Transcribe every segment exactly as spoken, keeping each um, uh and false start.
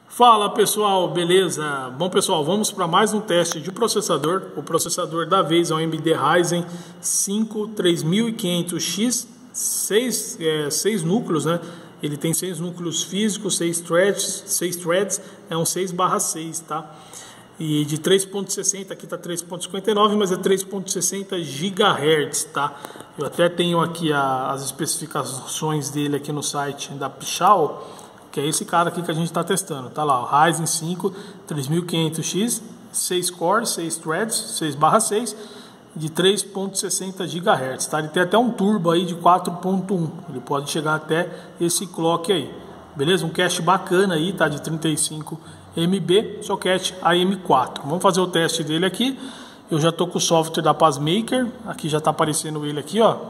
Fala pessoal, beleza? Bom pessoal, vamos para mais um teste de processador. O processador da vez é o A M D Ryzen cinco três mil e quinhentos X, seis, é, seis núcleos, né? Ele tem seis núcleos físicos, seis threads, seis threads, é um seis barra seis, tá? E de três ponto sessenta, aqui tá três ponto cinquenta e nove, mas é três ponto sessenta gigahertz, tá? Eu até tenho aqui a, as especificações dele aqui no site da Pichau, que é esse cara aqui que a gente está testando, tá lá, o Ryzen cinco três mil e quinhentos X, seis cores, seis threads, seis barra seis, de três ponto sessenta gigahertz, tá? Ele tem até um turbo aí de quatro ponto um, ele pode chegar até esse clock aí, beleza? Um cache bacana aí, tá? De trinta e cinco megabytes, socket A M quatro. Vamos fazer o teste dele aqui. Eu já tô com o software da Pacemaker, aqui já tá aparecendo ele aqui, ó,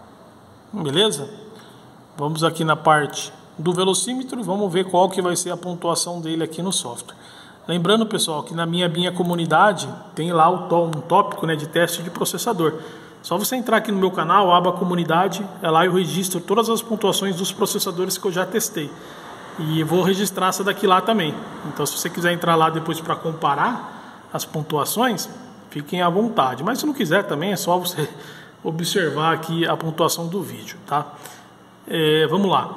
beleza? Vamos aqui na parte do velocímetro, vamos ver qual que vai ser a pontuação dele aqui no software. Lembrando, pessoal, que na minha, minha comunidade tem lá o, um tópico, né, de teste de processador. Só você entrar aqui no meu canal, aba comunidade, é lá eu registro todas as pontuações dos processadores que eu já testei. E vou registrar essa daqui lá também. Então, se você quiser entrar lá depois para comparar as pontuações, fiquem à vontade. Mas se não quiser também, é só você observar aqui a pontuação do vídeo, tá? É, vamos lá.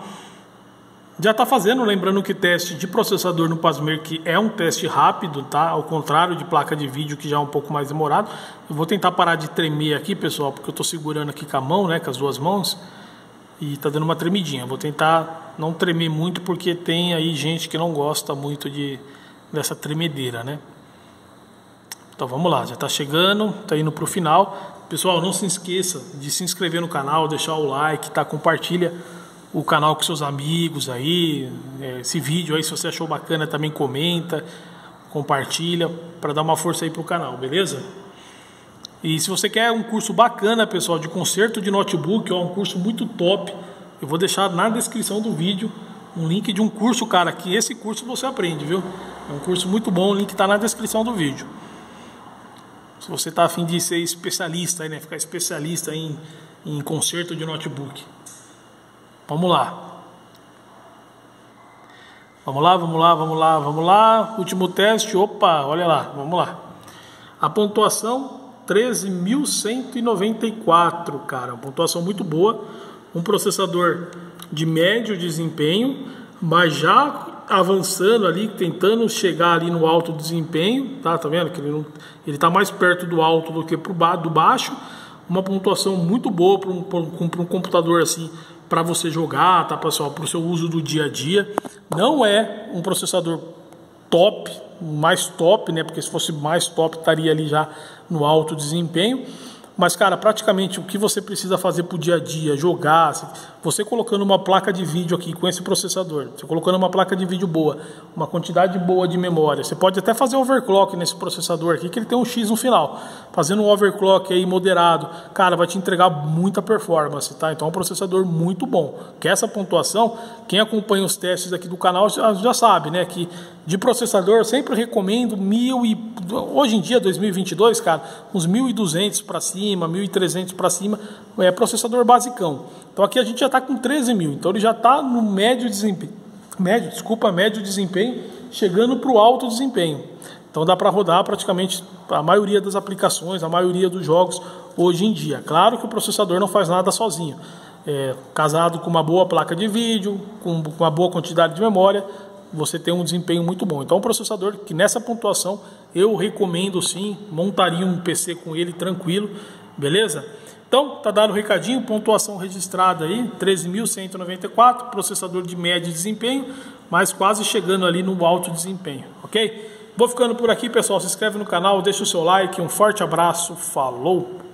Já está fazendo, lembrando que teste de processador no Pacemaker é um teste rápido, tá? Ao contrário de placa de vídeo, que já é um pouco mais demorado. Eu vou tentar parar de tremer aqui, pessoal, porque eu estou segurando aqui com a mão, né, com as duas mãos, e está dando uma tremidinha. Vou tentar não tremer muito, porque tem aí gente que não gosta muito de, dessa tremedeira, né? Então vamos lá, já está chegando, está indo para o final. Pessoal, não se esqueça de se inscrever no canal, deixar o like, tá? Compartilha o canal com seus amigos aí, esse vídeo aí, se você achou bacana, também comenta, compartilha, para dar uma força aí pro canal, beleza? E se você quer um curso bacana, pessoal, de conserto de notebook, ó, um curso muito top, eu vou deixar na descrição do vídeo um link de um curso, cara, que esse curso você aprende, viu? É um curso muito bom, o link tá na descrição do vídeo. Se você tá a fim de ser especialista aí, né, ficar especialista em, em conserto de notebook. Vamos lá. Vamos lá, vamos lá, vamos lá, vamos lá. Último teste. Opa, olha lá, vamos lá. A pontuação treze mil cento e noventa e quatro, cara. Uma pontuação muito boa. Um processador de médio desempenho, mas já avançando ali, tentando chegar ali no alto desempenho, tá? Tá vendo que ele não, ele tá mais perto do alto do que pro ba do baixo. Uma pontuação muito boa para um, um, um computador assim, para você jogar, tá, pessoal, para o seu uso do dia a dia. Não é um processador top, mais top, né, porque se fosse mais top estaria ali já no alto desempenho. Mas, cara, praticamente o que você precisa fazer para o dia a dia, jogar, você colocando uma placa de vídeo aqui com esse processador, você colocando uma placa de vídeo boa, uma quantidade boa de memória, você pode até fazer overclock nesse processador aqui, que ele tem um X no final, fazendo um overclock aí moderado, cara, vai te entregar muita performance, tá? Então é um processador muito bom. Que essa pontuação, quem acompanha os testes aqui do canal já, já sabe, né, que de processador eu sempre recomendo mil e hoje em dia dois mil e vinte e dois, cara, uns mil e duzentos para cima, mil e trezentos para cima, é processador basicão. Então aqui a gente já está com treze mil, então ele já está no médio desempenho, médio, desculpa, médio desempenho, chegando para o alto desempenho. Então dá para rodar praticamente a maioria das aplicações, a maioria dos jogos hoje em dia. Claro que o processador não faz nada sozinho. É, casado com uma boa placa de vídeo, com uma boa quantidade de memória, você tem um desempenho muito bom. Então, um processador que nessa pontuação eu recomendo sim, montaria um P C com ele tranquilo, beleza? Então, tá dado o recadinho, pontuação registrada aí, treze mil cento e noventa e quatro, processador de médio desempenho, mas quase chegando ali no alto desempenho, ok? Vou ficando por aqui, pessoal, se inscreve no canal, deixa o seu like, um forte abraço, falou!